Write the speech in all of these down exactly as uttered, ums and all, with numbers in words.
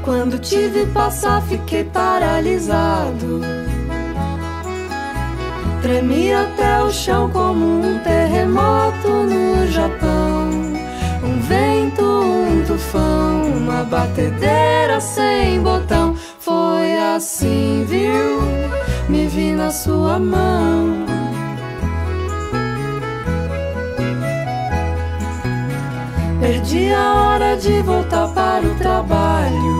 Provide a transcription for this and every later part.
Quando te vi passar, fiquei paralisado. Tremi até o chão como um terremoto no Japão. Um vento, um tufão, uma batedeira sem botão. Foi assim, viu? Me vi na sua mão. Perdi a hora de voltar para o trabalho.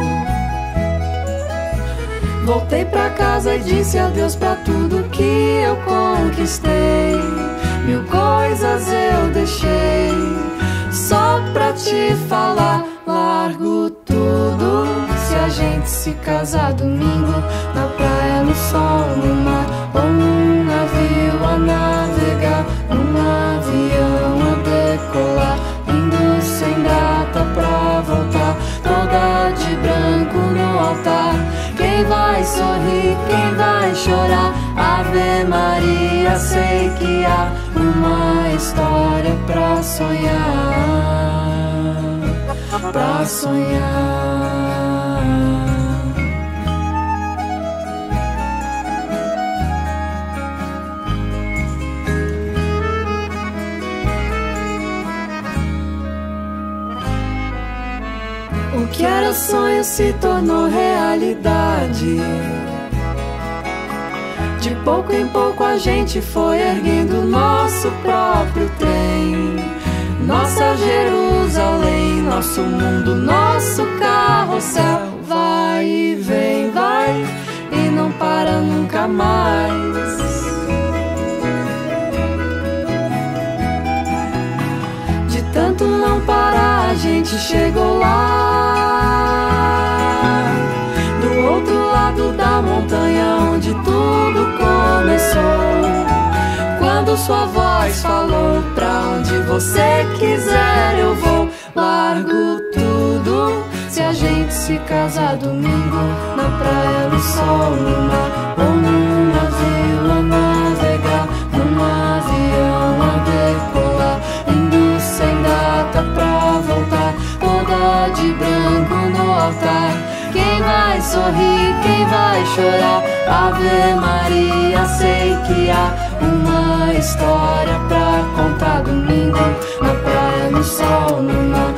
Voltei pra casa e disse adeus pra tudo que eu conquistei. Mil coisas eu deixei só pra te falar. Largo tudo se a gente se casar domingo, na praia, no sol, no mar, ou num navio a navegar, num avião a decolar, indo sem data pra voltar, toda de branco no altar. Quem vai sorrir, quem vai chorar? Ave Maria, sei que há uma história pra sonhar, pra sonhar. O que era sonho se tornou realidade. De pouco em pouco a gente foi erguendo nosso próprio trem, nossa Jerusalém, nosso mundo, nosso carrossel. Vai e vem, vai e não para nunca mais. De tanto não parar, a gente chegou lá, do outro lado da montanha onde tudo começou. Quando sua voz falou, pra onde você quiser eu vou. Largo tudo se a gente se casar domingo, na praia, no sol, no mar, ou num navio a navegar, num avião a decolar, indo sem data pra voltar, toda de branco no altar. Quem vai sorrir, quem vai chorar? Ave Maria, sei que há uma história pra contar domingo, na praia, no sol, no mar,